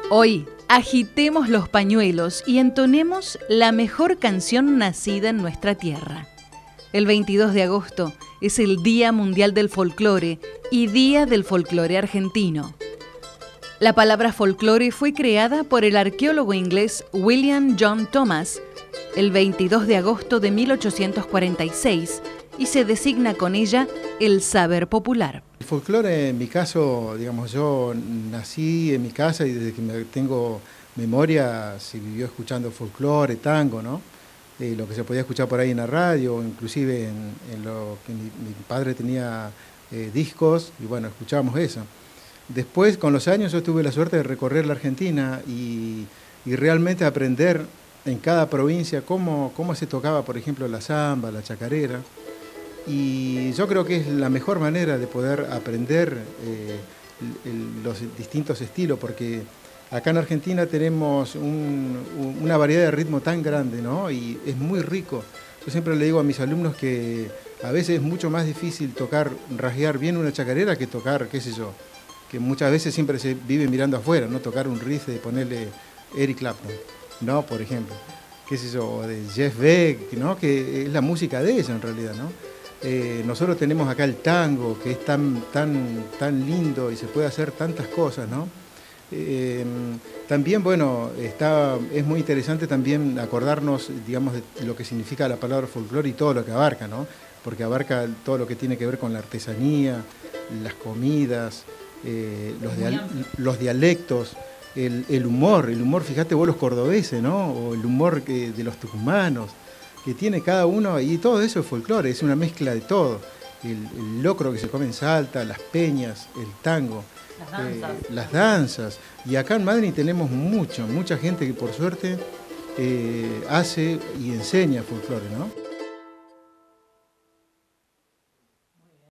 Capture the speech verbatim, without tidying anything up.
Hoy, agitemos los pañuelos y entonemos la mejor canción nacida en nuestra tierra. El veintidós de agosto es el Día Mundial del Folclore y Día del Folclore Argentino. La palabra folclore fue creada por el arqueólogo inglés William John Thomas el veintidós de agosto de mil ochocientos cuarenta y seis y se designa con ella el saber popular. El folclore, en mi caso, digamos, yo nací en mi casa y desde que me tengo memoria se vivió escuchando folclore, tango, ¿no? Eh, lo que se podía escuchar por ahí en la radio, inclusive en, en lo que mi, mi padre tenía eh, discos, y bueno, escuchábamos eso. Después, con los años, yo tuve la suerte de recorrer la Argentina y, y realmente aprender en cada provincia cómo, cómo se tocaba, por ejemplo, la samba, la chacarera. Y yo creo que es la mejor manera de poder aprender eh, el, los distintos estilos, porque acá en Argentina tenemos un, un, una variedad de ritmo tan grande, ¿no? Y es muy rico. Yo siempre le digo a mis alumnos que a veces es mucho más difícil tocar, rasguear bien una chacarera que tocar, qué sé yo, que muchas veces siempre se vive mirando afuera, ¿no? Tocar un riff de ponerle Eric Clapton, ¿no? Por ejemplo, qué sé yo, o de Jeff Beck, ¿no? Que es la música de ella en realidad, ¿no? Eh, nosotros tenemos acá el tango, que es tan, tan, tan lindo y se puede hacer tantas cosas, ¿no? Eh, también, bueno, está, es muy interesante también acordarnos, digamos, de lo que significa la palabra folclore y todo lo que abarca, ¿no? Porque abarca todo lo que tiene que ver con la artesanía, las comidas, eh, los, dial los dialectos, el, el humor, el humor, fíjate vos los cordobeses, ¿no? O el humor que, de los tucumanos, que tiene cada uno, y todo eso es folclore, es una mezcla de todo. El, el locro que se come en Salta, las peñas, el tango, las danzas. Eh, las danzas. Y acá en Madrid tenemos mucho, mucha gente que por suerte eh, hace y enseña folclore, ¿no?